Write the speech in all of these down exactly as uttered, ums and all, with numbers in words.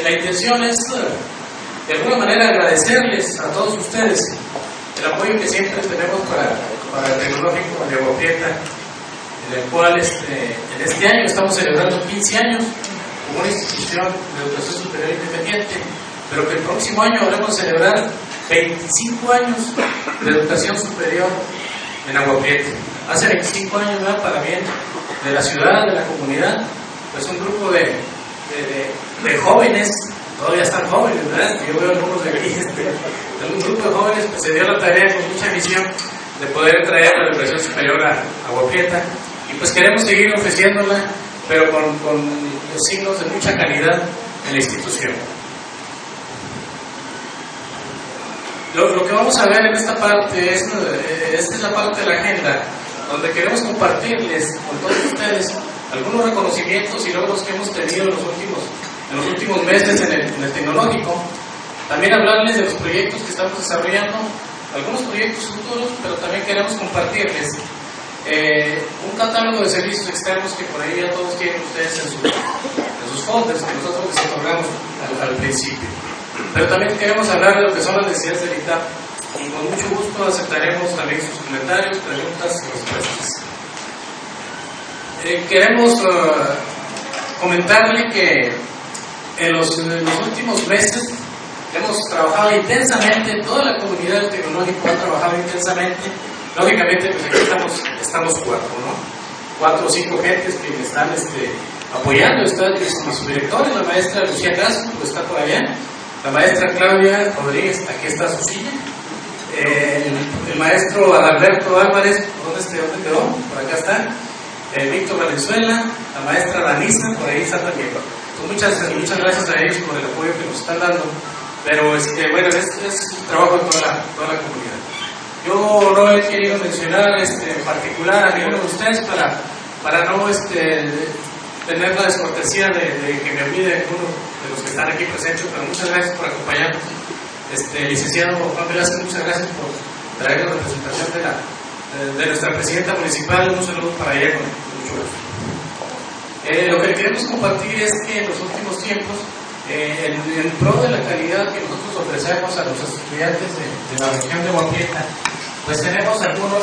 la intención es de alguna manera agradecerles a todos ustedes el apoyo que siempre tenemos para, para el Tecnológico de Agua Prieta, en el cual este, en este año estamos celebrando quince años como una institución de educación superior independiente, pero que el próximo año habremos de celebrar veinticinco años de educación superior en Agua Prieta. Hace veinticinco años, ¿verdad?, para bien de la ciudad, de la comunidad, pues un grupo de, de, de, de jóvenes, todavía están jóvenes, ¿verdad? Yo veo algunos de aquí, este, un grupo de jóvenes pues se dio la tarea con mucha visión de poder traer la educación superior a Agua Prieta, y pues queremos seguir ofreciéndola, pero con, con los signos de mucha calidad en la institución. Lo, lo que vamos a ver en esta parte es, esta es la parte de la agenda, donde queremos compartirles con todos ustedes algunos reconocimientos y logros que hemos tenido en los últimos, en los últimos meses en el, en el tecnológico. También hablarles de los proyectos que estamos desarrollando, algunos proyectos futuros, pero también queremos compartirles eh, un catálogo de servicios externos que por ahí ya todos tienen ustedes en, su, en sus folders que nosotros les otorgamos al, al principio. Pero también queremos hablar de lo que son las necesidades del I T A P, y con mucho gusto aceptaremos también sus comentarios, preguntas y respuestas. Eh, queremos uh, comentarle que en los, en los últimos meses hemos trabajado intensamente, toda la comunidad del tecnológico ha trabajado intensamente. Lógicamente, pues aquí estamos, estamos cuatro, ¿no? Cuatro o cinco gentes que me están este, apoyando. Está mi subdirectora, la maestra Lucía Castro, pues está por allá. La maestra Claudia Rodríguez, aquí está su silla. Eh, el, el maestro Adalberto Álvarez, ¿dónde, este, ¿dónde quedó? Por acá está. Eh, Víctor Valenzuela, la maestra Danisa, por ahí está también. Pues muchas, muchas gracias a ellos por el apoyo que nos están dando. Pero este, bueno, es, es un trabajo de toda la, toda la comunidad. Yo no he querido mencionar este, en particular a ninguno de ustedes para, para no este, tener la descortesía de, de que me olvide uno de los que están aquí presentes, pero muchas gracias por acompañarnos. Este, licenciado Juan Velázquez, muchas gracias por traer la representación de, la, de, de nuestra presidenta municipal. Un saludo para ella con mucho gusto. Eh, lo que queremos compartir es que en los últimos tiempos, eh, en, en pro de la calidad que nosotros ofrecemos a los estudiantes de, de la región de Agua Prieta, pues tenemos algunos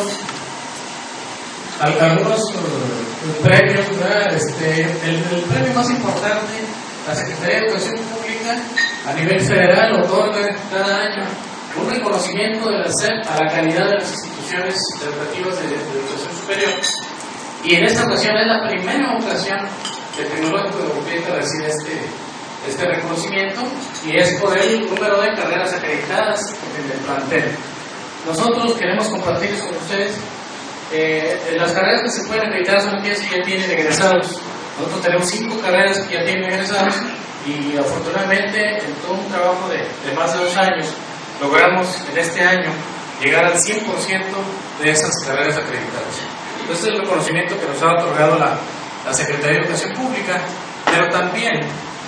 algunos uh, premios, ¿verdad? Este, el, el premio más importante, la Secretaría de Educación Pública a nivel federal otorga cada año un reconocimiento de la S E P a la calidad de las instituciones educativas de, de educación superior, y en esta ocasión es la primera ocasión que el Tecnológico de Agua Prieta recibe este, este reconocimiento, y es por el número de carreras acreditadas en el plantel. Nosotros queremos compartirles con ustedes eh, las carreras que se pueden acreditar son aquellas que ya tienen egresados. Nosotros tenemos cinco carreras que ya tienen egresados, y afortunadamente en todo un trabajo de, de más de dos años logramos en este año llegar al cien por ciento de esas carreras acreditadas. Este es el reconocimiento que nos ha otorgado la, la Secretaría de Educación Pública, pero también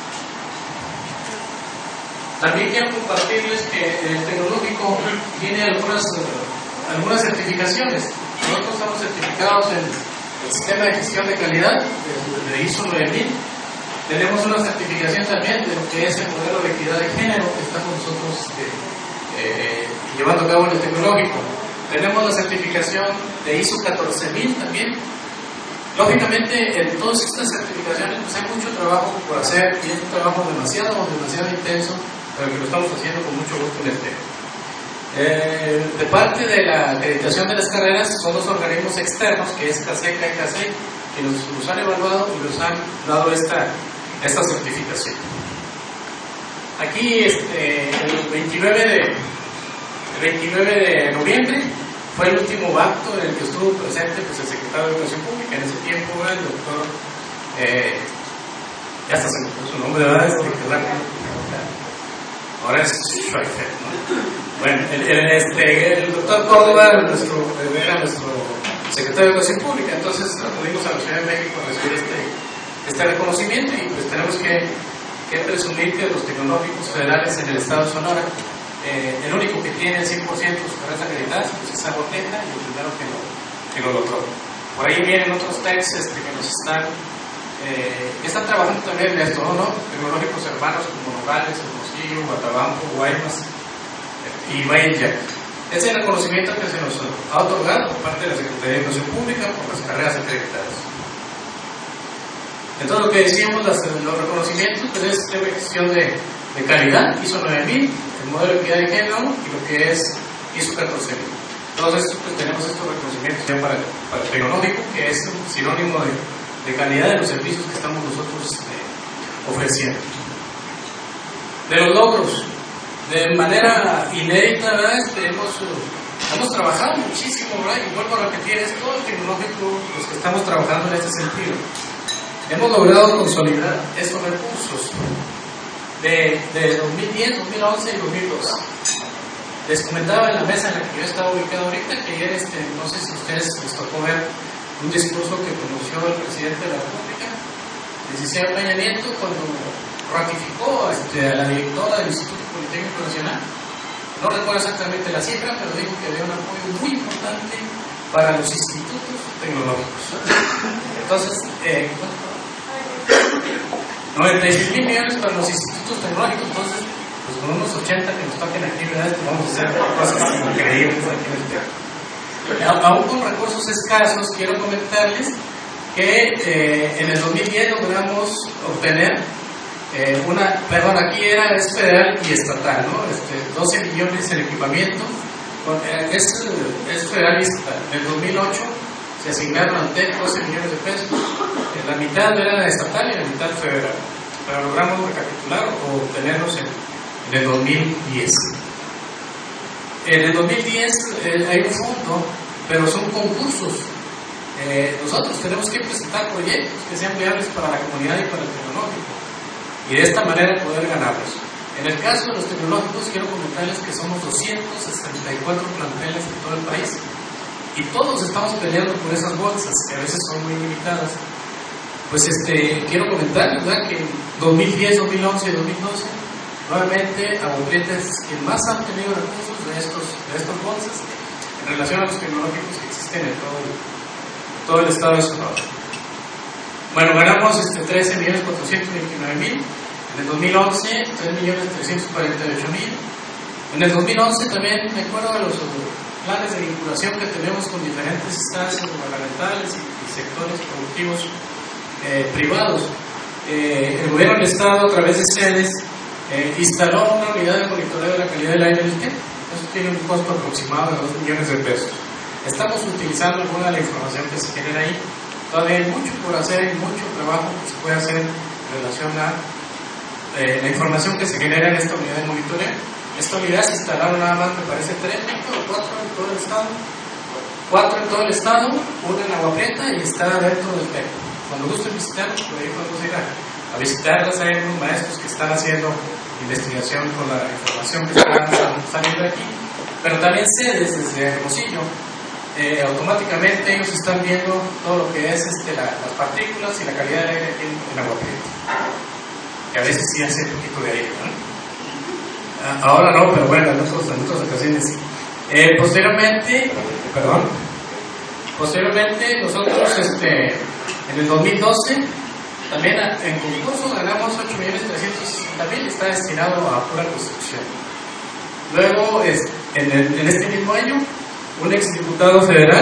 También quiero compartirles que el tecnológico tiene algunas, algunas certificaciones. Nosotros estamos certificados en el sistema de gestión de calidad de, de I S O nueve mil. Tenemos una certificación también de lo que es el modelo de equidad de género que estamos nosotros este, eh, llevando a cabo en el tecnológico. Tenemos la certificación de I S O catorce mil también. Lógicamente, en todas estas certificaciones pues hay mucho trabajo por hacer, y es un trabajo demasiado, demasiado intenso, pero que lo estamos haciendo con mucho gusto en el tema. Eh, de parte de la acreditación de las carreras son los organismos externos, que es CASECA y CASEC, que nos, nos han evaluado y nos han dado esta, esta certificación. Aquí, este, el veintinueve de, el veintinueve de noviembre, fue el último acto en el que estuvo presente pues, el secretario de Educación Pública. En ese tiempo, el doctor, eh, ya hasta se me puso su nombre, ¿verdad? Este, ahora es Schweifer, ¿no? Bueno, el, el, este, el doctor Córdoba nuestro, era nuestro secretario de Educación Pública, entonces acudimos a la Ciudad de México a recibir este, este reconocimiento, y pues tenemos que, que presumir que los tecnológicos federales en el estado de Sonora, Eh, el único que tiene el cien por ciento de sus carreras acreditadas pues es Agua Prieta, y el primero que lo, que lo logró. Por ahí vienen otros techs este, que nos están eh, que están trabajando también en esto, ¿no? Tecnológicos hermanos como Nogales, Hermosillo, Guatabampo, Guaymas eh, y Bahía. Ese es el reconocimiento que se nos ha otorgado por parte de la Secretaría de Educación Pública por las carreras acreditadas. Entonces, lo que decíamos, las, los reconocimientos, pues es la gestión de, de calidad, ISO nueve mil, el modelo de equidad de género y lo que es ISO catorce mil. Todos estos, pues tenemos estos reconocimientos ya para, para el tecnológico, que es un sinónimo de, de calidad de los servicios que estamos nosotros eh, ofreciendo. De los logros, de manera inédita, ¿verdad? Este, hemos, uh, hemos trabajado muchísimo, ¿verdad? Y vuelvo a repetir, es todo el tecnológico los que estamos trabajando en este sentido. Hemos logrado consolidar estos recursos de, de dos mil diez, dos mil once y dos mil doce. Les comentaba en la mesa en la que yo estaba ubicado ahorita que ayer, este, no sé si a ustedes les tocó ver un discurso que pronunció el presidente de la República, el licenciado Peña Nieto, cuando ratificó este, a la directora del Instituto Politécnico Nacional. No recuerdo exactamente la cifra, pero dijo que había un apoyo muy importante para los institutos tecnológicos. Entonces, eh, noventa y seis mil millones para los institutos tecnológicos. Entonces, pues con unos ochenta que nos toquen aquí, ¿verdad? Vamos a hacer cosas increíbles aquí en el teatro. Aún con recursos escasos, quiero comentarles que eh, en el dos mil diez logramos obtener Eh, una, perdón, aquí era es federal y estatal, ¿no? Este, doce millones en equipamiento, con, eh, es, es federal y estatal. En el dos mil ocho se asignaron al TEC doce millones de pesos, eh, la mitad era estatal y la mitad federal, pero logramos recapitular o obtenerlos en, en el dos mil diez. En el dos mil diez eh, hay un fondo, pero son concursos. Eh, nosotros tenemos que presentar proyectos que sean viables para la comunidad y para el tecnológico, y de esta manera poder ganarlos. En el caso de los tecnológicos, quiero comentarles que somos doscientos sesenta y cuatro planteles en todo el país y todos estamos peleando por esas bolsas, que a veces son muy limitadas. Pues este, quiero comentar, ¿verdad?, que en dos mil diez, dos mil once y dos mil doce, nuevamente Agua Prieta es quien más ha obtenido recursos de, estos, de estas bolsas en relación a los tecnológicos que existen en todo el, todo el estado de Sonora. Bueno, ganamos este, trece millones cuatrocientos veintinueve mil, en el dos mil once tres millones trescientos cuarenta y ocho mil, en el dos mil once también me acuerdo de los planes de vinculación que tenemos con diferentes instancias gubernamentales y, y sectores productivos eh, privados. Eh, el gobierno del estado a través de sedes eh, instaló una unidad de monitoreo de la calidad del aire del T E P. Eso tiene un costo aproximado de dos millones de pesos. Estamos utilizando alguna de la información que se genera ahí. Todavía hay mucho por hacer y mucho trabajo que se puede hacer en relación a eh, la información que se genera en esta unidad de monitoreo. Esta unidad se instalaron nada más, me parece, tres o cuatro en todo el estado. Cuatro en todo el estado, una en Agua Prieta y está dentro del T E P. Cuando gusten visitarnos, por ahí podemos ir a, a visitarlas. Hay unos maestros que están haciendo investigación con la información que está saliendo de aquí. Pero también sedes desde Hermosillo. Eh, automáticamente ellos están viendo todo lo que es este, la, las partículas y la calidad del aire en, en Agua Prieta, que a veces sí hace un poquito de aire, ¿no? Ahora no, pero bueno, en, otros, en otras ocasiones sí. Eh, posteriormente, perdón, posteriormente nosotros este, en el dos mil doce también en concurso ganamos ocho millones trescientos sesenta mil, está destinado a pura construcción. Luego, es, en, el, en este mismo año, un exdiputado federal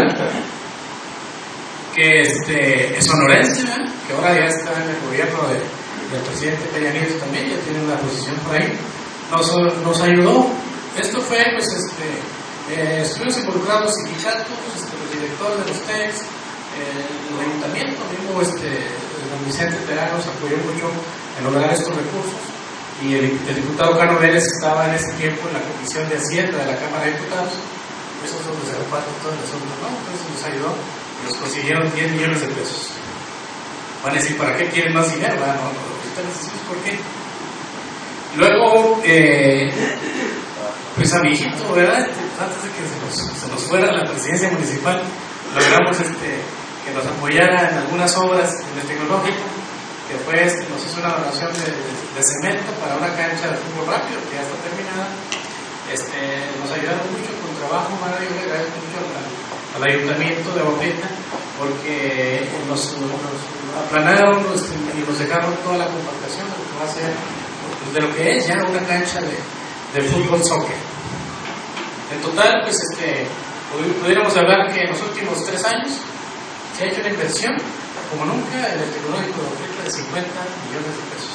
que este, es sonorense, ¿verdad?, que ahora ya está en el gobierno de, del presidente Peña Nieto también, ya tiene una posición por ahí, nos, nos ayudó. Esto fue, pues, este, eh, estuvimos involucrados los sindicatos, este, los directores de los T E Cs, eh, el ayuntamiento mismo, este, don Vicente Terán nos apoyó mucho en lograr estos recursos, y el, el diputado Cano Vélez estaba en ese tiempo en la Comisión de Hacienda de la Cámara de Diputados. Eso es donde se repartió todo el asunto, ¿no? Entonces nos ayudó y nos consiguieron diez millones de pesos. Van a decir, ¿para qué quieren más dinero? Bueno, no, ahorita les decimos por qué. Luego, eh, pues a mi hijito, ¿verdad? Antes de que se nos, se nos fuera la presidencia municipal, logramos este, que nos apoyara en algunas obras en el tecnológico, que fue, este, nos hizo una donación de, de, de cemento para una cancha de fútbol rápido, que ya está terminada. Este, nos ayudaron mucho con trabajo, Mario, yo le agradezco mucho al, al ayuntamiento de Agua Prieta, porque nos, nos aplanaron este, y nos dejaron toda la compactación de lo que va a ser, de lo que es ya una cancha de, de fútbol soccer. En total, pues este, pudiéramos hablar que en los últimos tres años se ha hecho una inversión como nunca en el tecnológico de cincuenta millones de pesos.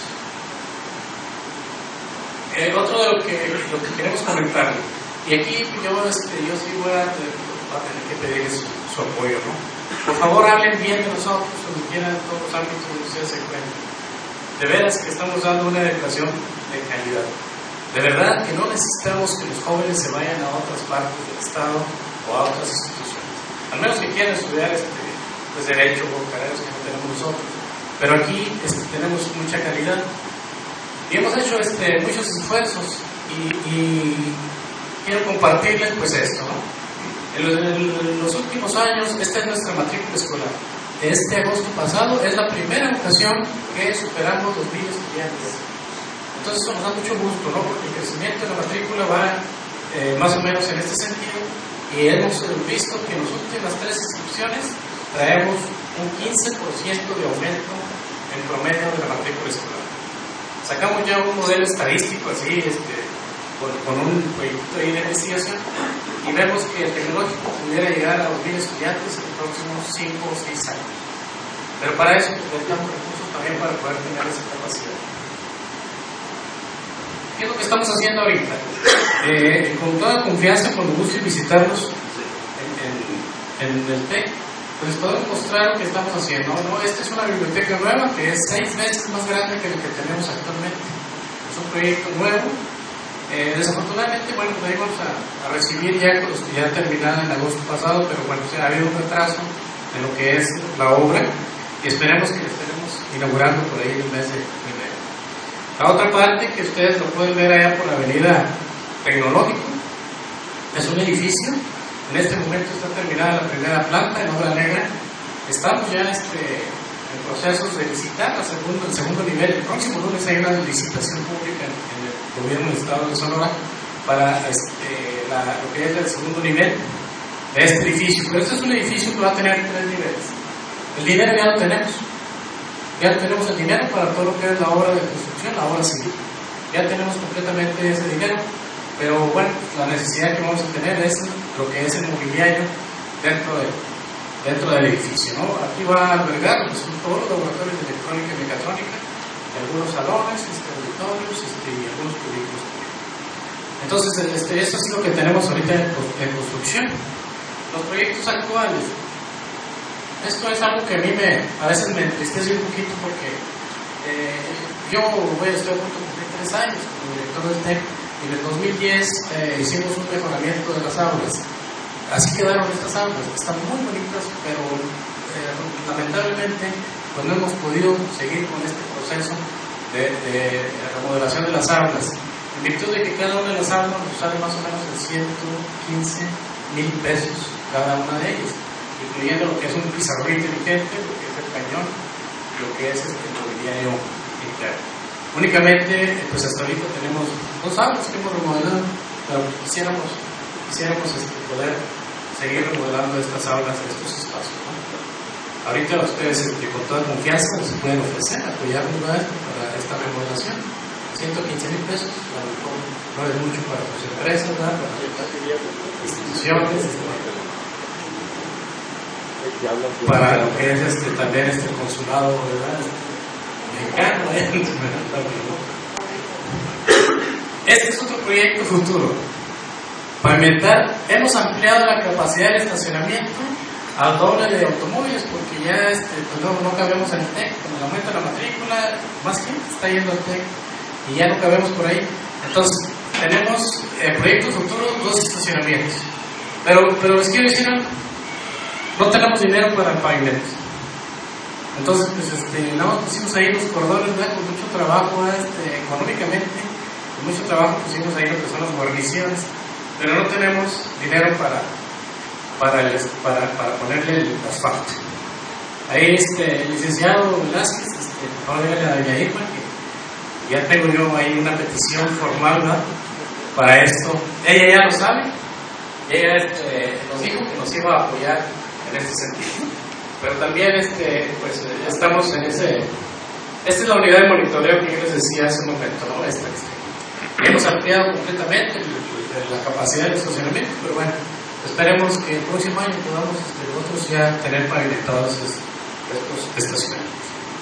Eh, otro de lo que, lo que queremos comentar, y aquí yo, este, yo sí voy a, voy a tener que pedir su, su apoyo, ¿no? Por favor, hablen bien de nosotros, donde quieran, en todos los ámbitos donde ustedes se encuentren. De veras que estamos dando una educación de calidad. De verdad que no necesitamos que los jóvenes se vayan a otras partes del Estado o a otras instituciones. Al menos que quieran estudiar este, pues, derecho o carreras que no tenemos nosotros. Pero aquí este, tenemos mucha calidad. Y hemos hecho este, muchos esfuerzos y, y quiero compartirles pues esto, ¿no? En los, en los últimos años, esta es nuestra matrícula escolar. Este agosto pasado es la primera ocasión que superamos los mil estudiantes. Entonces eso nos da mucho gusto, ¿no? Porque el crecimiento de la matrícula va eh, más o menos en este sentido y hemos visto que en las últimas tres inscripciones traemos un quince por ciento de aumento en promedio de la matrícula escolar. Sacamos ya un modelo estadístico así, este, con, con un proyecto de investigación y vemos que el tecnológico pudiera llegar a los mil estudiantes en los próximos cinco o seis años. Pero para eso necesitamos recursos también para poder tener esa capacidad. ¿Qué es lo que estamos haciendo ahorita? Eh, con toda confianza, cuando gusten visitarnos en, en, en el TEC, pues les podemos mostrar lo que estamos haciendo, ¿no? Esta es una biblioteca nueva que es seis veces más grande que la que tenemos actualmente. Es un proyecto nuevo. Eh, desafortunadamente, bueno, pues ahí vamos a, a recibir ya con los que ya terminaron en agosto pasado, pero bueno, pues ha habido un retraso en lo que es la obra y esperemos que la estemos inaugurando por ahí el mes de enero. La otra parte que ustedes lo pueden ver allá por la avenida Tecnológico es un edificio. En este momento está terminada la primera planta en obra negra. Estamos ya este, en procesos de licitar la segundo, el segundo nivel. El próximo lunes hay una licitación pública en, en el gobierno del estado de Sonora para este, la, lo que es el segundo nivel de este edificio. Pero este es un edificio que va a tener tres niveles. El dinero ya lo tenemos. Ya tenemos el dinero para todo lo que es la obra de construcción, la obra civil. Ya tenemos completamente ese dinero. Pero bueno, la necesidad que vamos a tener es lo que es el mobiliario dentro, de, dentro del edificio, ¿no? Aquí va a albergar pues, todos los laboratorios de electrónica y mecatrónica, algunos salones, este, auditorios este, y algunos cubículos. Entonces, este, esto es lo que tenemos ahorita en, en construcción. Los proyectos actuales. Esto es algo que a mí me, a veces me entristece un poquito porque eh, yo voy a estar a punto de cumplir tres años como director del TEC. Y en el dos mil diez eh, hicimos un mejoramiento de las aulas. Así quedaron estas aulas, están muy bonitas, pero eh, lamentablemente pues no hemos podido seguir con este proceso de, de remodelación de las aulas. En virtud de que cada una de las aulas nos sale más o menos de ciento quince mil pesos cada una de ellas, incluyendo lo que es un pizarrón inteligente, lo que es el cañón, lo que es el mobiliario interno. Únicamente, pues hasta ahorita tenemos dos aulas que hemos remodelado, pero quisiéramos, quisiéramos este, poder seguir remodelando estas aulas, estos espacios, ¿no? Ahorita ustedes este, con toda confianza se pueden ofrecer, apoyarnos para esta remodelación. ciento quince mil pesos, a lo mejor no es mucho para sus empresas, ¿verdad? Para instituciones, este, para lo que es este, también este consulado, ¿verdad? Mexicano, ¿eh? Este es otro proyecto futuro. Pavimentar, hemos ampliado la capacidad del estacionamiento al doble de automóviles porque ya este, pues no, no cabemos en el TEC. Cuando aumenta la matrícula, más gente está yendo al TEC y ya no cabemos por ahí. Entonces, tenemos eh, proyecto futuro, dos estacionamientos. Pero, pero les quiero decir algo, no tenemos dinero para el pavimento. Entonces, pues, este, no, pusimos ahí los cordones, ¿verdad? Con mucho trabajo, este, económicamente, con mucho trabajo pusimos ahí lo que son las guarniciones, pero no tenemos dinero para, para, el, para, para ponerle el asfalto. Ahí, este, el licenciado Velázquez, este, por favor, dígale a doña Irma que ya tengo yo ahí una petición formal, ¿verdad? Para esto. Ella ya lo sabe, ella este, nos dijo que nos iba a apoyar en este sentido. pero también este, pues, estamos en ese, esta es la unidad de monitoreo que yo les decía hace un momento, ¿no? Esta, este, hemos ampliado completamente el, el, la capacidad de estacionamiento, pero bueno, esperemos que el próximo año podamos este, nosotros ya tener pavimentados estos estacionamientos.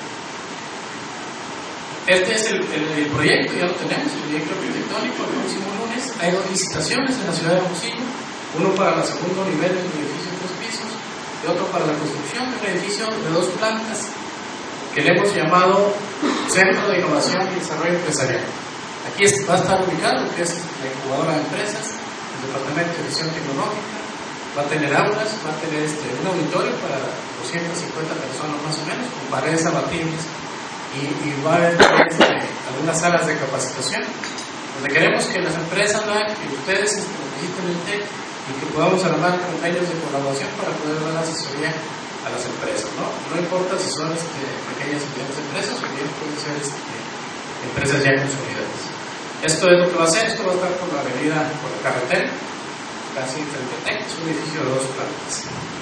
Este es el, el, el proyecto, ya lo tenemos, el proyecto arquitectónico. El próximo lunes hay dos licitaciones en la ciudad de Hermosillo, uno para el segundo nivel de un edificio de tres pisos y otro para la construcción de un edificio de dos plantas que le hemos llamado Centro de Innovación y Desarrollo Empresarial. Aquí es, va a estar ubicado lo que es la incubadora de empresas, el departamento de gestión tecnológica, va a tener aulas, va a tener este, un auditorio para doscientas cincuenta personas más o menos, con paredes abatibles. Y, y va a haber este, algunas salas de capacitación donde queremos que las empresas vean que ustedes este, visiten el T E C y que podamos armar convenios de colaboración para poder dar asesoría a las empresas, ¿no? No importa si son este, pequeñas y medianas empresas o bien pueden ser este, empresas ya consolidadas. Esto es lo que va a hacer. Esto va a estar por la avenida, por la carretera, casi frente a T E C. Es un edificio de dos plantas.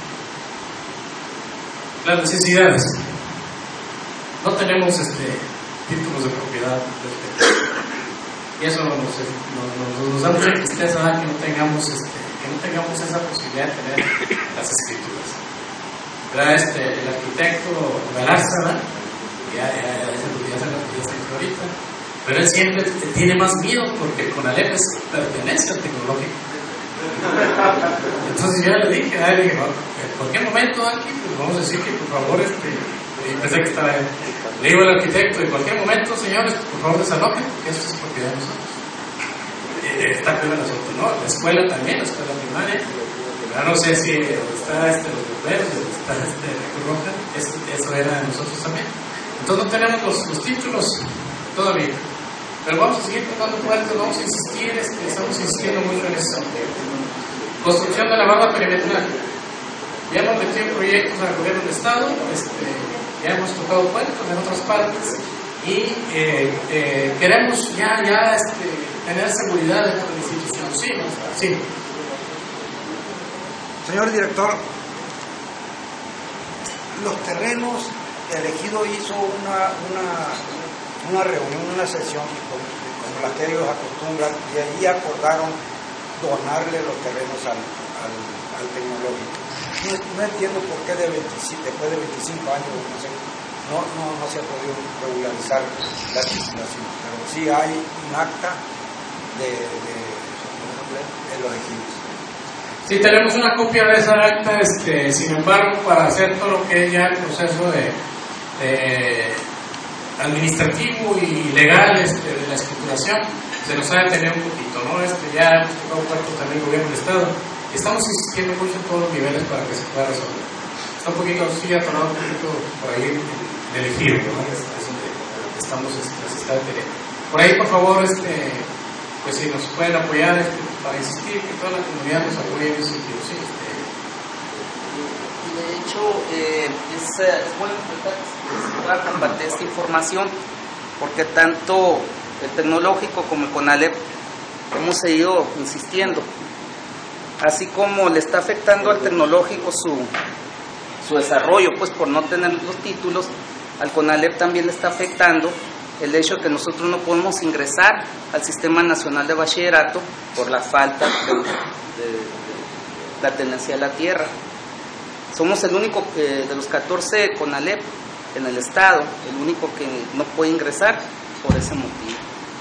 Las necesidades. No tenemos este, títulos de propiedad y eso nos, nos, nos, nos da mucha tristeza que no tengamos este, que no tengamos esa posibilidad de tener las escrituras. ¿Verdad? Este, el arquitecto Galarza, ya, ya, ya, ya se lo ya ahorita, pero él siempre tiene más miedo porque el CONALEP pertenece al tecnológico. Entonces yo le dije a él, dije, en cualquier momento aquí pues vamos a decir que por favor este, y pensé que estaba él. Le digo al arquitecto, en cualquier momento, señores, por favor desalojen, porque eso es propiedad de nosotros. Eh, está peor el asunto, ¿no? La escuela también, la escuela primaria. Ya no sé si está este, los bomberos, está este, la Cruz Roja, eso, eso era de nosotros también. Entonces no tenemos los, los títulos todavía. Pero vamos a seguir tocando puertas, vamos a insistir, este, estamos insistiendo mucho en eso. Construcción de la barra perimetral. Ya hemos metido proyectos al gobierno del Estado, este, ya hemos tocado puertas en otras partes y eh, eh, queremos ya, ya este, tener seguridad de nuestra institución. Sí, sí. Señor director, los terrenos, el ejido hizo una, una, una reunión, una sesión como la que ellos acostumbran y allí acordaron donarle los terrenos al, al, al tecnológico. No, no entiendo por qué de veinticinco, después de veinticinco años no, sé, no, no, no se ha podido regularizar la legislación, pero sí hay un acta de, de, de los ejidos. Sí, tenemos una copia de esa acta, este, sin embargo, para hacer todo lo que es ya el proceso de, de administrativo y legal este, de la escrituración, se nos ha detenido un poquito, ¿no? Este, ya hemos tocado puertos también el gobierno del Estado. Estamos insistiendo mucho en todos los niveles para que se pueda resolver. Está un poquito, sí, atorado un poquito por ahí en el ejido, ¿no? Es, es donde estamos, este, se está deteniendo. Por ahí, por favor, este, pues si nos pueden apoyar este, para insistir, que toda la comunidad nos apoye en ese sentido, sí. Este. De hecho, eh, es, es bueno que se pueda compartir esta información, porque tanto el tecnológico como el CONALEP hemos seguido insistiendo. Así como le está afectando al tecnológico su, su desarrollo, pues por no tener los títulos, al CONALEP también le está afectando el hecho de que nosotros no podemos ingresar al Sistema Nacional de Bachillerato por la falta de, de, de la tenencia de la tierra. Somos el único que, de los catorce CONALEP en el estado, el único que no puede ingresar por ese motivo.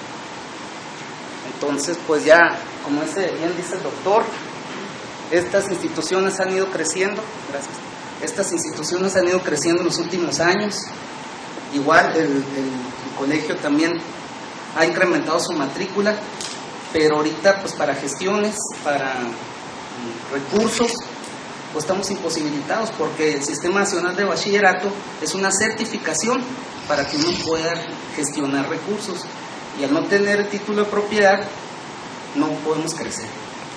Entonces, pues ya, como ese bien dice el doctor, estas instituciones han ido creciendo, gracias. Estas instituciones han ido creciendo en los últimos años. Igual el, el, el colegio también ha incrementado su matrícula, pero ahorita pues para gestiones, para um, recursos, pues estamos imposibilitados porque el Sistema Nacional de Bachillerato es una certificación para que uno pueda gestionar recursos y al no tener el título de propiedad no podemos crecer.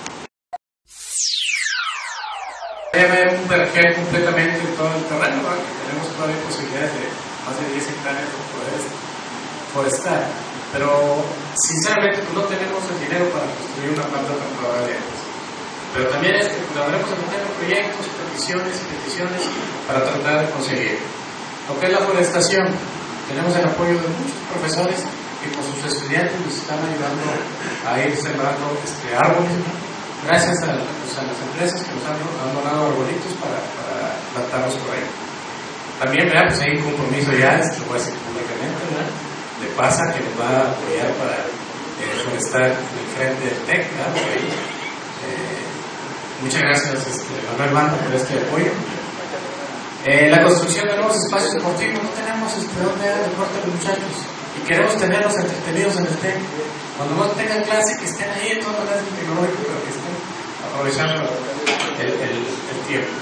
Debe un vergel completamente en todo el terreno, ¿verdad? Que tenemos todavía posibilidades de más de diez hectáreas de poder forestal, pero sinceramente pues no tenemos el dinero para construir una planta tratadora de aguas. pero también es que colaboremos en meter proyectos, peticiones y peticiones para tratar de conseguir. Lo que es la forestación, tenemos el apoyo de muchos profesores que con sus estudiantes nos están ayudando a ir sembrando este, árboles, gracias a, pues, a las empresas que nos han, han donado arbolitos para, para plantarlos por ahí. También, ¿verdad? Pues hay un compromiso ya, esto lo voy a decir públicamente, ¿verdad? De PASA, que nos va a apoyar para eh, forestar en el frente del TEC, ¿verdad? Por ahí. Eh, muchas gracias, este, Manuel Banda, por este apoyo. Eh, la construcción de nuevos espacios deportivos, no tenemos este, dónde dar deporte a los muchachos y queremos tenerlos entretenidos en el TEC. Cuando no tengan clase, que estén ahí en todas las clases tecnológicas, pero que estén aprovechando el, el, el tiempo.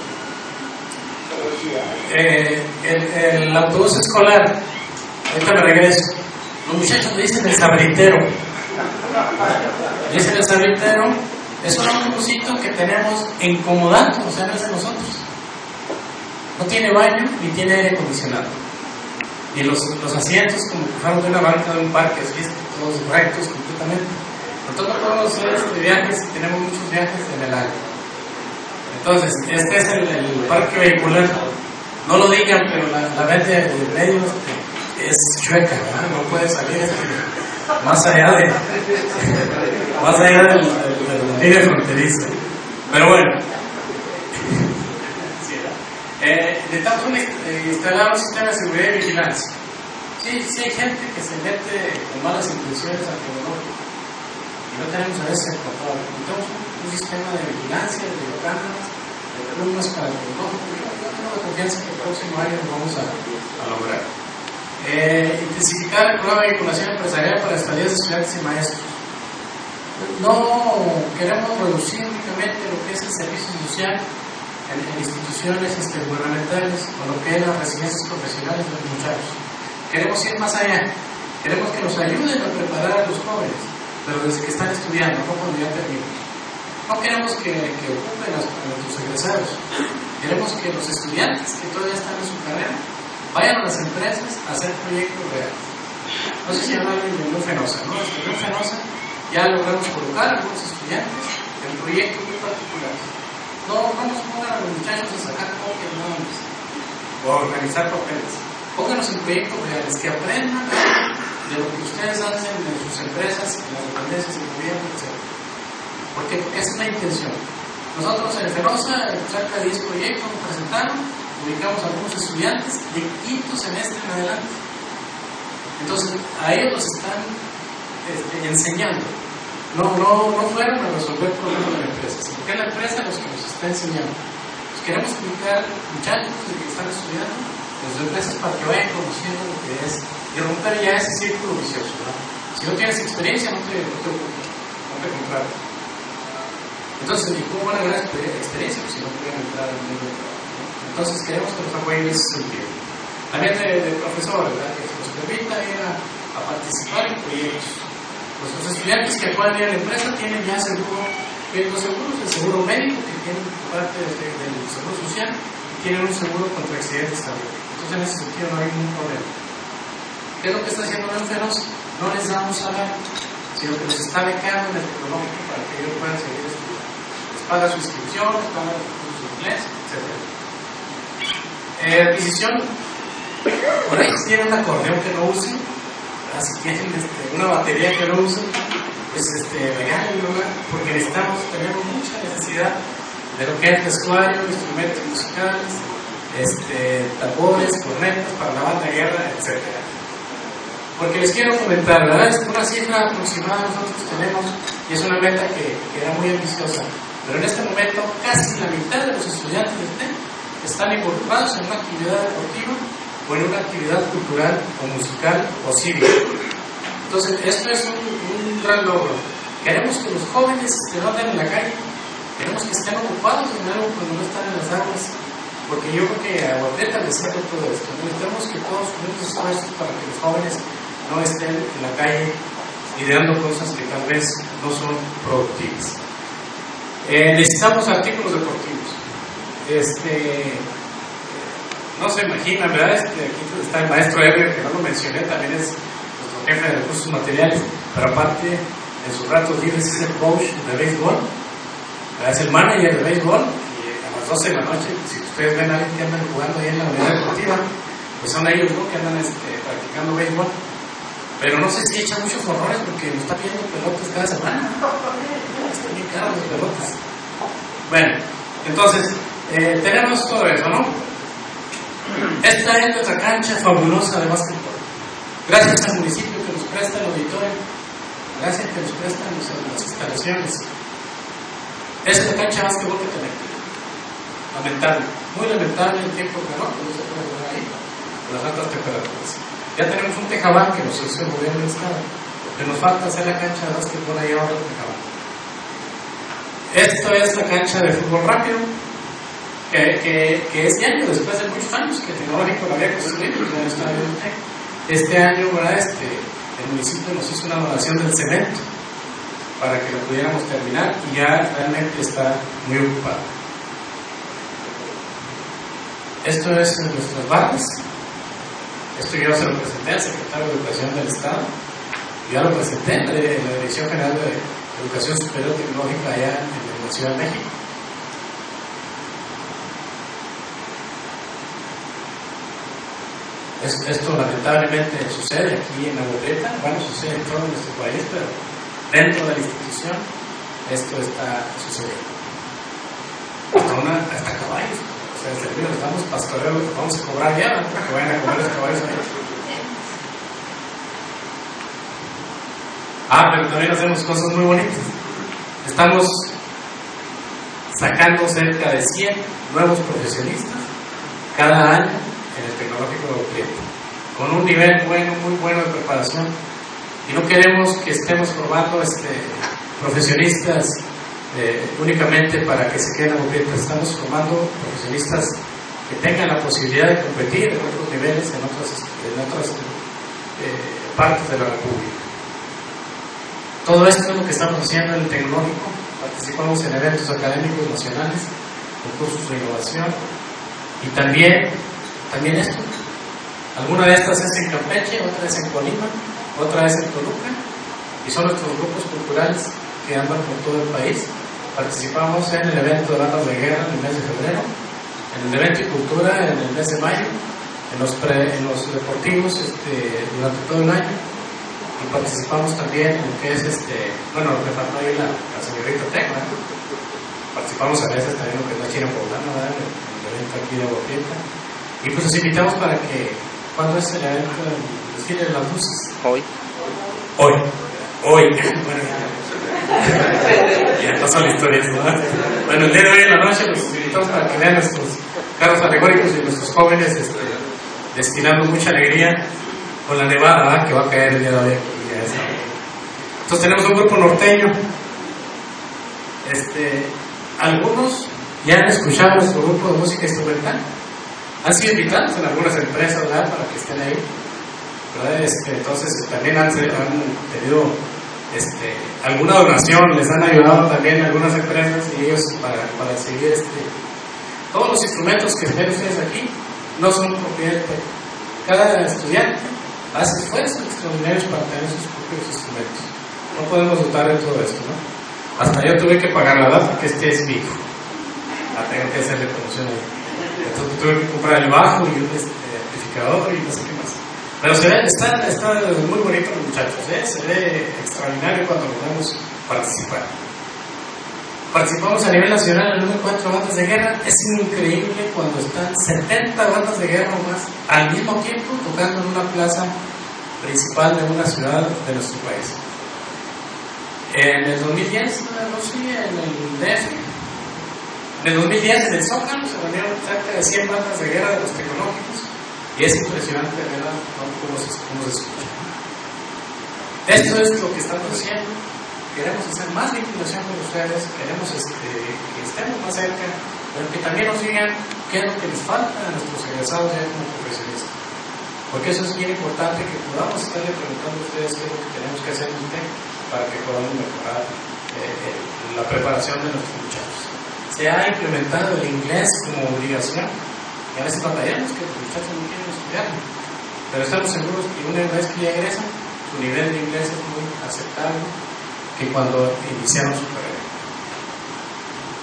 Eh, el, el autobús escolar, ahorita me regreso. Los muchachos le dicen el sabritero. Le dicen el sabritero, es un autobusito que tenemos incomodando, o sea, no es de nosotros. No tiene baño ni tiene aire acondicionado. Y los, los asientos, como que fueron de una banca de un parque, así, todos rectos completamente. Nosotros no podemos hacer este viajes, tenemos muchos viajes en el año. Entonces, este es el, el parque vehicular. No lo digan, pero la, la venta de medio este, es chueca, ¿verdad? No puede salir este, más allá de más allá del, del, del líder fronterizo. Pero bueno. Eh, necesitamos eh, instalar un sistema de seguridad y vigilancia. Sí, sí hay gente que se mete con malas intenciones al tecnológico y no tenemos a veces el control. Necesitamos un, un sistema de vigilancia, de cámaras, de columnas para el tecnológico. Yo, yo tengo la confianza que el próximo año lo vamos a, a lograr. Eh, intensificar el programa de vinculación empresarial para estadías de estudiantes y maestros. No queremos reducir únicamente lo que es el servicio social En, en instituciones este, gubernamentales o lo que es las residencias profesionales de los muchachos. Queremos ir más allá, queremos que nos ayuden a preparar a los jóvenes, pero desde que están estudiando, no cuando ya terminan. No queremos que, que ocupen a, a nuestros egresados, queremos que los estudiantes que todavía están en su carrera vayan a las empresas a hacer proyectos reales. No sé si hablan de Unión Fenosa, ¿no? En Unión Fenosa ya logramos colocar a algunos estudiantes en proyectos muy particulares. No, no nos pongan a los muchachos a sacar copias nada más, o a organizar papeles. Pónganos en proyectos reales, que aprendan de lo que ustedes hacen en sus empresas, en las dependencias del gobierno, etcétera. ¿Por qué? Porque esa es la intención. Nosotros en Fenosa, cerca de diez proyectos nos presentaron, ubicamos a algunos estudiantes de quinto semestre en adelante. Entonces, a ellos los están este, enseñando. No, no, no fueron a resolver problemas de la empresa, sino que es la empresa los que nos está enseñando. Pues queremos ubicar muchachos que están estudiando en sus empresas para que vayan conociendo lo que es y romper ya ese círculo vicioso, ¿no? Si no tienes experiencia, no te, no te, no te contratan. Entonces, ni como una gran experiencia, pues si no pueden entrar en el mundo del trabajo, ¿no? Entonces, queremos que nos apoyen en ese sentido. También de, de profesores, ¿verdad? Que nos permita ir a, a participar en proyectos. Los estudiantes que acudan a la empresa tienen ya seguro, los seguros, el seguro médico que tienen parte de, de, del seguro social, y tienen un seguro contra accidentes también. Entonces en ese sentido no hay ningún problema. ¿Qué es lo que está haciendo la Fenosa? No les damos salario, sino que les está becando en el tecnológico para que ellos puedan seguir estudiando. Les paga su inscripción, les paga los cursos de inglés, etcétera. Eh, adquisición, por ahí si tienen un acordeón que no usen, si tienen este, una batería que no usen, pues este, regálenlo, porque necesitamos, tenemos mucha necesidad de lo que es vestuario, instrumentos musicales, este, tambores, cornetas para la banda de guerra, etcétera. Porque les quiero comentar, ¿verdad? Es una cifra aproximada nosotros tenemos, y es una meta que, que era muy ambiciosa, pero en este momento casi la mitad de los estudiantes del TEC están involucrados en una actividad deportiva o en una actividad cultural o musical o cívica. Entonces, esto es un, un gran logro. Queremos que los jóvenes que no anden en la calle, queremos que estén ocupados en algo cuando no están en las aulas, porque yo creo que a Guatleta les sirve todo esto. Necesitamos que todos unamos esfuerzos para que los jóvenes no estén en la calle ideando cosas que tal vez no son productivas. Eh, necesitamos artículos deportivos. Este... No se imaginan, ¿verdad? Este, aquí está el maestro Ebre, que no lo mencioné, también es nuestro jefe de recursos materiales, pero aparte, en sus ratos libres es el coach de béisbol. Es el manager de béisbol y a las doce de la noche, si ustedes ven a alguien que andan jugando ahí en la unidad deportiva, pues son ellos, ¿no?, que andan este, practicando béisbol. Pero no sé si echan muchos horrores porque nos está pidiendo pelotas cada semana. Están bien caros los pelotas. Bueno, entonces, eh, tenemos todo eso, ¿no? Esta es nuestra cancha fabulosa de básquetbol. Gracias al municipio que nos presta el auditorio. Gracias que nos prestan las instalaciones. Esa es la cancha de básquetbol que tenemos. Lamentable, muy lamentable el tiempo que no, que no se puede jugar ahí, por las altas temperaturas. Ya tenemos un tejabán que nos hizo el gobierno del estado, que nos falta hacer la cancha de básquetbol ahí ahora el tejabán. Esta es la cancha de fútbol rápido, que, que, que este año, después de muchos años, que el tecnológico lo había construido, ya está bien. Este año, ¿verdad? Este, el municipio nos hizo una donación del cemento para que lo pudiéramos terminar y ya realmente está muy ocupado. Esto es nuestras barras. Esto yo se lo presenté al secretario de Educación del Estado, ya lo presenté en la, en la Dirección General de Educación Superior Tecnológica allá en la Ciudad de México. Es, esto lamentablemente sucede aquí en Agua Prieta, bueno, sucede en todo nuestro país, pero dentro de la institución esto está sucediendo. Hasta, una, hasta caballos. O sea, el servicio les damos pastoreo, vamos a cobrar ya, ¿no?, para que vayan a comer los caballos ahí. Ah, pero también hacemos cosas muy bonitas. Estamos sacando cerca de cien nuevos profesionistas cada año en el Tecnológico de Agua Prieta, con un nivel bueno, muy bueno de preparación. Y no queremos que estemos formando este, profesionistas Eh, únicamente para que se queden a Agua Prieta. Estamos formando profesionistas que tengan la posibilidad de competir en otros niveles, en otras, en otras eh, partes de la República. Todo esto es lo que estamos haciendo en el Tecnológico. Participamos en eventos académicos nacionales, concursos de innovación y también, también esto. Alguna de estas es en Campeche, otra es en Colima, otra es en Toluca, y son nuestros grupos culturales que andan por todo el país. Participamos en el evento de bandas de guerra en el mes de febrero, en el evento de cultura en el mes de mayo, en los, pre, en los deportivos este, durante todo el año, y participamos también en lo que es este, bueno, lo que faltó ahí la, la señorita Tecla, ¿no? Participamos a veces también en lo que es la China Poblana, ¿verdad?, en el evento aquí de Agua Prieta, y pues los invitamos para que, ¿cuándo es el evento del desfile de las luces? Hoy. Hoy. Hoy. Bueno, ya pasó la historia, ¿no? Bueno, el día de hoy en la noche los invitamos para que vean nuestros carros alegóricos y nuestros jóvenes este, destilando mucha alegría con la nevada, ¿verdad?, que va a caer el día de hoy aquí. Entonces tenemos un grupo norteño. Este, algunos ya han escuchado nuestro grupo de música instrumental, han sido invitados en algunas empresas, ¿verdad?, para que estén ahí, ¿verdad? Este, entonces también han, han tenido Este, alguna donación, les han ayudado también algunas empresas y ellos para, para seguir este, todos los instrumentos que ven ustedes aquí no son propiedad de cada estudiante, hace esfuerzos extraordinarios para tener sus propios instrumentos. No podemos dotar de todo esto, ¿no? Hasta yo tuve que pagar la edad porque este es mi hijo, ah, tengo que hacerle promoción ahí. Entonces tuve que comprar el bajo y un este, amplificador y no sé qué más. Pero se ve, está, está muy bonito los muchachos, ¿eh? Se ve extraordinario cuando podemos participar. Participamos a nivel nacional en un encuentro de bandas de guerra. Es increíble cuando están setenta bandas de guerra o más al mismo tiempo tocando en una plaza principal de una ciudad de nuestro país. En el dos mil diez, no sé, en el D F, en el dos mil diez en el Zócalo se reunieron cerca de cien bandas de guerra de los tecnológicos. Y es impresionante, ¿verdad?, cómo se, cómo se escucha. Esto es lo que estamos haciendo. Queremos hacer más vinculación con ustedes, queremos este, que estemos más cerca, pero que también nos digan qué es lo que les falta a nuestros egresados ya como profesionistas. Porque eso es bien importante, que podamos estarle preguntando a ustedes qué es lo que tenemos que hacer en usted para que podamos mejorar eh, la preparación de nuestros muchachos. Se ha implementado el inglés como obligación. Y a veces batallamos que los muchachos no quieren estudiarlo, pero estamos seguros que una vez que ya egresan, su nivel de inglés es muy aceptable que cuando iniciaron su carrera.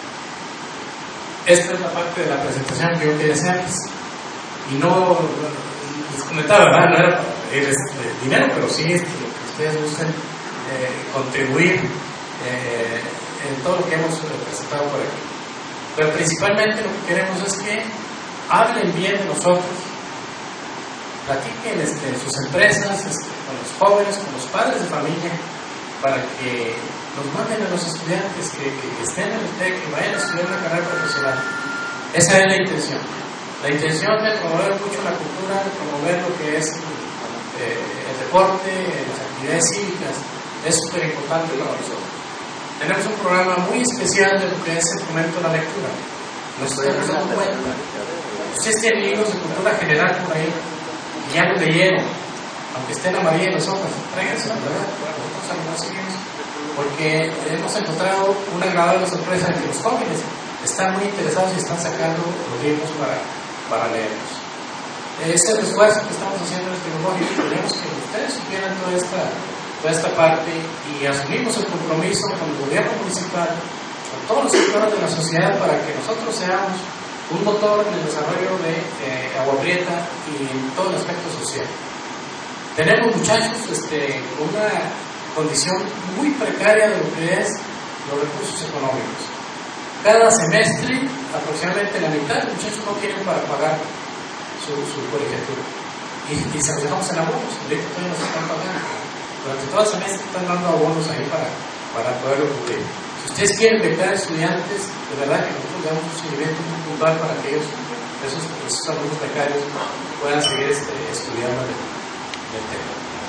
esta es la parte de la presentación que yo quería hacerles. Y no, les comentaba, ¿verdad? No era para pedirles dinero, pero sí es lo que ustedes buscan eh, contribuir eh, en todo lo que hemos presentado por aquí. Pero principalmente lo que queremos es que hablen bien de nosotros, platiquen este, en sus empresas, este, con los jóvenes, con los padres de familia, para que nos manden a los estudiantes que, que, que estén en el TEC, que vayan a estudiar una carrera profesional. Esa es la intención. La intención de promover mucho la cultura, de promover lo que es eh, el deporte, las actividades cívicas, es súper importante para nosotros. Tenemos un programa muy especial de lo que es el fomento de la lectura. Nos estamos dando cuenta. Ustedes tienen libros de cultura general por ahí, y ya los leyeron, aunque estén amarillas las hojas, tráiganse, ¿verdad? Nosotros algunos seguimos, porque hemos encontrado una agradable sorpresa de que los jóvenes están muy interesados y están sacando los libros para, para leerlos. Ese es el esfuerzo que estamos haciendo en el tecnológico. Queremos que ustedes supieran toda esta, toda esta parte y asumimos el compromiso con el gobierno municipal, con todos los sectores de la sociedad, para que nosotros seamos un motor en el desarrollo de eh, Agua Prieta y en todo el aspecto social. Tenemos muchachos este, con una condición muy precaria de lo que es los recursos económicos. Cada semestre, aproximadamente la mitad de los muchachos no tienen para pagar su, su colegiatura. Y, y se los dejamos en abonos, ahorita todavía no se están pagando. Durante todo el semestre están dando abonos ahí para, para poderlo cubrir. Si ustedes quieren becar estudiantes, de verdad que nosotros damos un seguimiento muy puntual para que ellos, esos, esos alumnos becarios, puedan seguir este, estudiando el, el tema.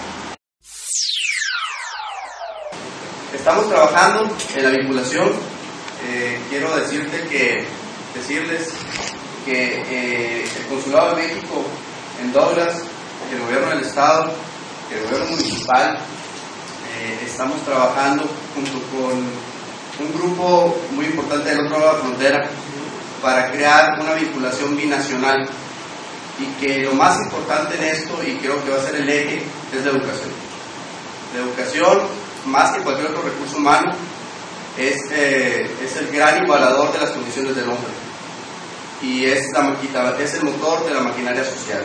Estamos trabajando en la vinculación. Eh, quiero decirte que, decirles que eh, el Consulado de México en Douglas, el gobierno del estado, el gobierno municipal, eh, estamos trabajando junto con un grupo muy importante del otro lado de la frontera para crear una vinculación binacional, y que lo más importante en esto, y creo que va a ser el eje, es la educación. La educación, más que cualquier otro recurso humano, es, eh, es el gran igualador de las condiciones del hombre, y es, la maquita, es el motor de la maquinaria social.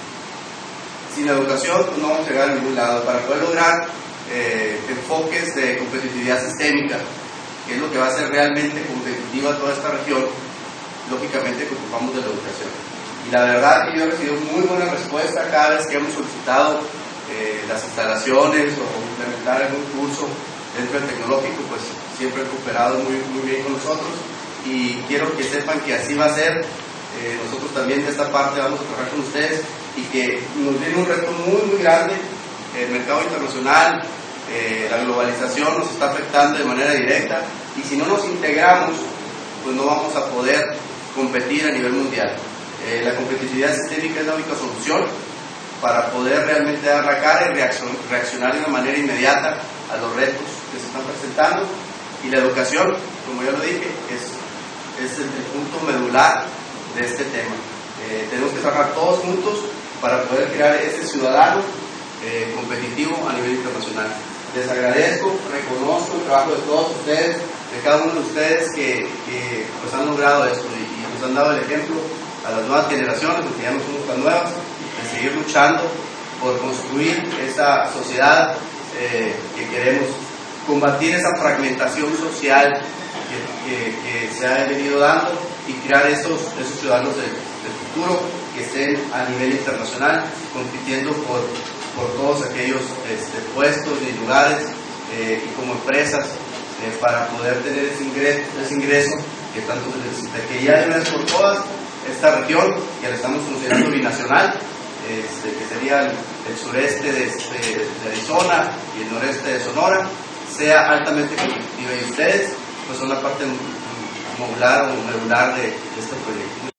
Sin educación pues no vamos a llegar a ningún lado. Para poder lograr eh, enfoques de competitividad sistémica, que es lo que va a hacer realmente competitiva toda esta región, lógicamente que ocupamos de la educación. Y la verdad que yo he recibido muy buena respuesta cada vez que hemos solicitado eh, las instalaciones o implementar algún curso dentro del tecnológico, pues siempre han cooperado muy, muy bien con nosotros, y quiero que sepan que así va a ser. Eh, nosotros también de esta parte vamos a trabajar con ustedes, y que nos viene un reto muy muy grande. El mercado internacional, eh, la globalización nos está afectando de manera directa, y si no nos integramos pues no vamos a poder competir a nivel mundial. Eh, la competitividad sistémica es la única solución para poder realmente dar la cara y reaccion- reaccionar de una manera inmediata a los retos que se están presentando. Y la educación, como ya lo dije, es, es el, el punto medular de este tema. Eh, tenemos que trabajar todos juntos para poder crear ese ciudadano eh, competitivo a nivel internacional. Les agradezco, reconozco el trabajo de todos ustedes, de cada uno de ustedes que, que pues han logrado esto, y, y nos han dado el ejemplo a las nuevas generaciones, porque ya no somos tan nuevas, de seguir luchando por construir esa sociedad eh, que queremos, combatir esa fragmentación social que, que, que se ha venido dando, y crear esos, esos ciudadanos del, del futuro que estén a nivel internacional compitiendo por, por todos aquellos este, puestos y lugares eh, y como empresas eh, para poder tener ese ingreso, ese ingreso que tanto se necesita, que ya de una vez por todas esta región, que la estamos considerando binacional, este, que sería el, el sureste de, este, de Arizona y el noreste de Sonora, sea altamente competitiva, y ustedes pues son la parte modular o medular de, de este proyecto.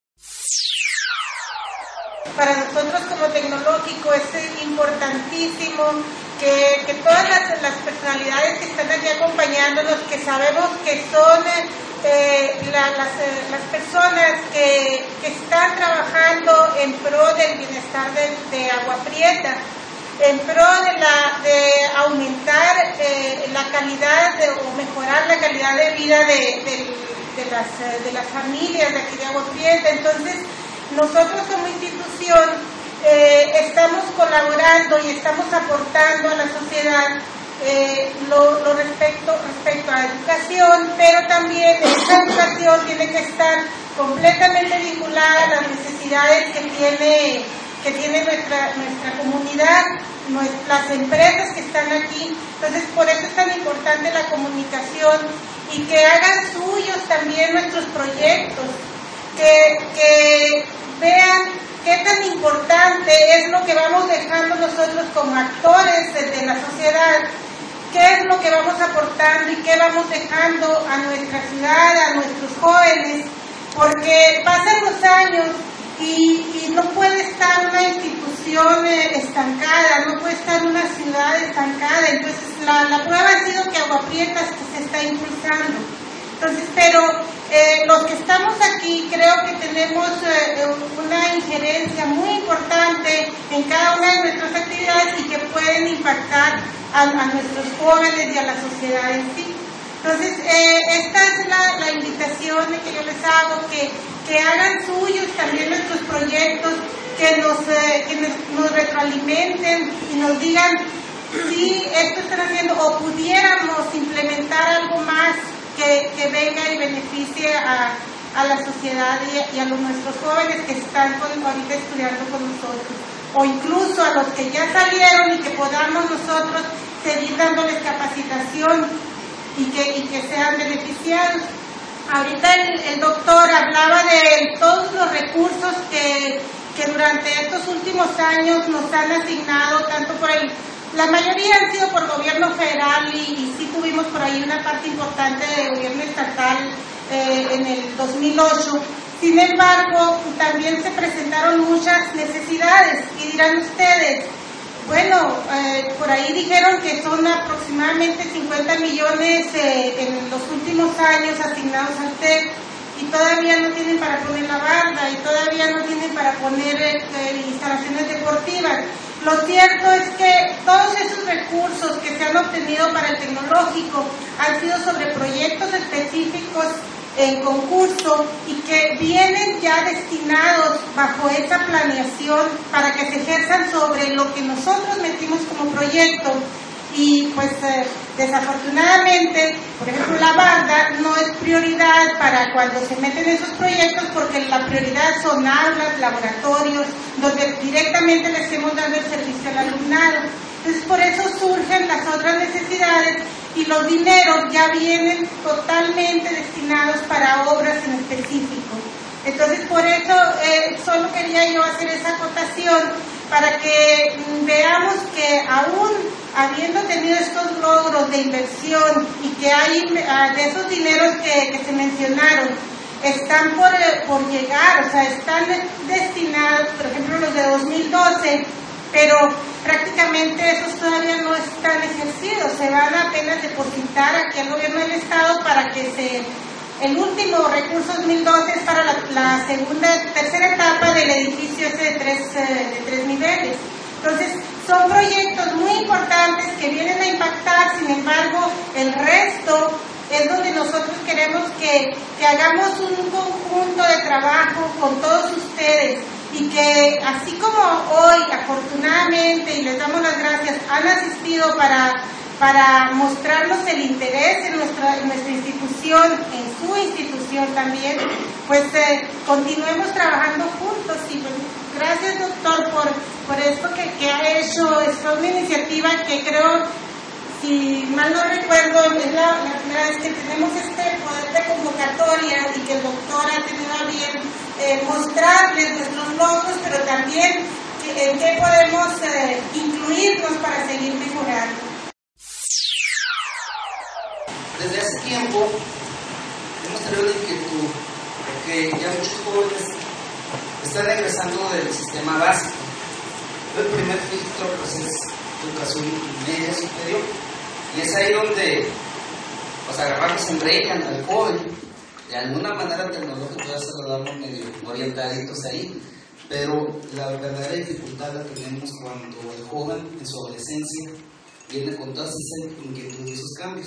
Para nosotros como tecnológico es importantísimo que, que todas las, las personalidades que están aquí acompañándonos, que sabemos que son eh, la, las, eh, las personas que, que están trabajando en pro del bienestar de, de Agua Prieta, en pro de, la, de aumentar eh, la calidad de, o mejorar la calidad de vida de, de, de, las, de las familias de aquí de Agua Prieta. Entonces, nosotros como institución eh, estamos colaborando y estamos aportando a la sociedad eh, lo, lo respecto, respecto a educación, pero también esa educación tiene que estar completamente vinculada a las necesidades que tiene, que tiene nuestra, nuestra comunidad, las empresas que están aquí. Entonces, por eso es tan importante la comunicación y que hagan suyos también nuestros proyectos, que, que vean qué tan importante es lo que vamos dejando nosotros como actores de la sociedad, qué es lo que vamos aportando y qué vamos dejando a nuestra ciudad, a nuestros jóvenes, porque pasan los años y, y no puede estar una institución eh, estancada, no puede estar una ciudad estancada. Entonces la, la prueba ha sido que Agua Prieta se está impulsando. Entonces, pero eh, los que estamos aquí creo que tenemos eh, una injerencia muy importante en cada una de nuestras actividades y que pueden impactar a, a nuestros jóvenes y a la sociedad en sí. Entonces, eh, esta es la, la invitación que yo les hago, que, que hagan suyos también nuestros proyectos, que nos, eh, que nos, nos retroalimenten y nos digan si esto están haciendo o pudiéramos implementar algo más que, que venga y beneficie a, a la sociedad y, y a los, nuestros jóvenes que están con, ahorita estudiando con nosotros, o incluso a los que ya salieron y que podamos nosotros seguir dándoles capacitación y que, y que sean beneficiados. Ahorita el, el doctor hablaba de todos los recursos que, que durante estos últimos años nos han asignado, tanto por el, la mayoría han sido por gobierno federal y, y sí tuvimos por ahí una parte importante de gobierno estatal eh, en el dos mil ocho. Sin embargo, también se presentaron muchas necesidades y dirán ustedes, bueno, eh, por ahí dijeron que son aproximadamente cincuenta millones eh, en los últimos años asignados al T E C y todavía no tienen para poner la barda y todavía no tienen para poner eh, instalaciones deportivas. Lo cierto es que todos esos recursos que se han obtenido para el tecnológico han sido sobre proyectos específicos en concurso y que vienen ya destinados bajo esa planeación para que se ejerzan sobre lo que nosotros metimos como proyecto. Y pues eh, desafortunadamente, por ejemplo, la barda no es prioridad para cuando se meten esos proyectos, porque la prioridad son aulas, laboratorios, donde directamente le estemos dando el servicio al alumnado. Entonces, por eso surgen las otras necesidades y los dineros ya vienen totalmente destinados para obras en específico. Entonces, por eso eh, solo quería yo hacer esa acotación para que veamos que aún habiendo tenido estos logros de inversión y que hay de esos dineros que, que se mencionaron, están por, por llegar, o sea, están destinados, por ejemplo, los de dos mil doce, pero prácticamente esos todavía no están ejercidos, se van a apenas depositar aquí al gobierno del estado para que se... El último recurso dos mil doce es para la, la segunda, tercera etapa del edificio ese de tres, de tres niveles. Entonces, son proyectos muy importantes que vienen a impactar, sin embargo, el resto es donde nosotros queremos que, que hagamos un conjunto de trabajo con todos ustedes y que así como hoy, afortunadamente, y les damos las gracias, han asistido para... para mostrarnos el interés en nuestra, en nuestra institución, en su institución también, pues eh, continuemos trabajando juntos. Y pues, gracias, doctor, por, por esto que, que ha hecho. Es una iniciativa que creo, si mal no recuerdo, es la, la primera vez que tenemos este poder de convocatoria y que el doctor ha tenido a bien eh, mostrarles nuestros logros, pero también en qué podemos eh, incluirnos para seguir mejorando. Desde hace tiempo hemos tenido la inquietud porque ya muchos jóvenes están egresando del sistema básico. El primer filtro pues, es educación media superior y es ahí donde pues, agarramos en reina al joven. De alguna manera tecnológica ya se lo damos medio orientaditos ahí, pero la verdadera dificultad la tenemos cuando el joven en su adolescencia viene con todas esas inquietudes y esos cambios.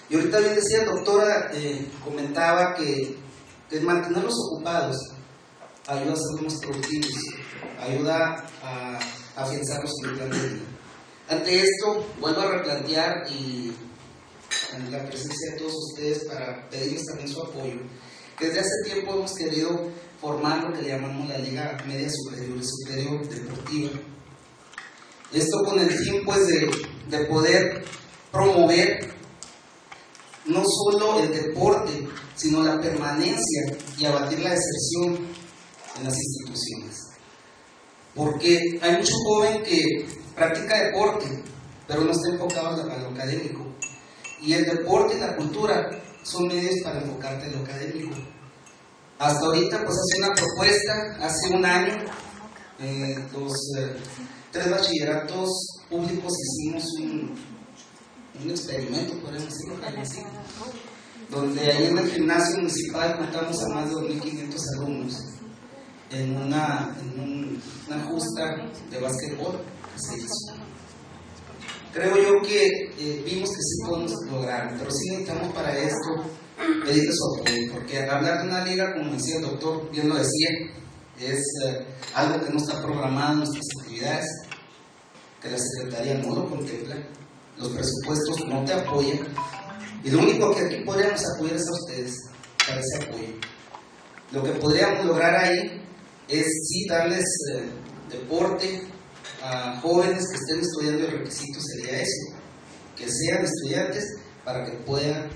Y ahorita bien decía, doctora, eh, comentaba que, que mantenerlos ocupados ayuda a ser más productivos, ayuda a, a afianzarlos en el plan de vida. Ante esto, vuelvo a replantear y en la presencia de todos ustedes para pedirles también su apoyo. Desde hace tiempo hemos querido formar lo que le llamamos la Liga Media Superior, Superior Deportiva. Esto con el fin pues de, de poder promover no solo el deporte, sino la permanencia y abatir la deserción en las instituciones. Porque hay mucho joven que practica deporte, pero no está enfocado a lo académico. Y el deporte y la cultura son medios para enfocarte en lo académico. Hasta ahorita pues hace una propuesta, hace un año, eh, los eh, tres bachilleratos públicos hicimos un, un experimento, podemos decirlo así, donde ahí en el gimnasio municipal juntamos a más de dos mil quinientos alumnos en una, en un, una justa de básquetbol que se hizo. Creo yo que eh, vimos que sí podemos lograr, pero sí necesitamos para esto pedirle su apoyo, porque hablar de una liga, como decía el doctor, bien lo decía, es eh, algo que no está programado en nuestras actividades, que la Secretaría no lo contempla, los presupuestos no te apoyan, y lo único que aquí podríamos apoyar es a ustedes para ese apoyo. Lo que podríamos lograr ahí es sí darles eh, deporte a jóvenes que estén estudiando. El requisito sería eso, que sean estudiantes para que puedan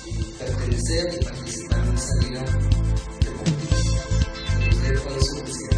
pertenecer y participar en esa liga deportiva. ¿Cuál es su necesidad?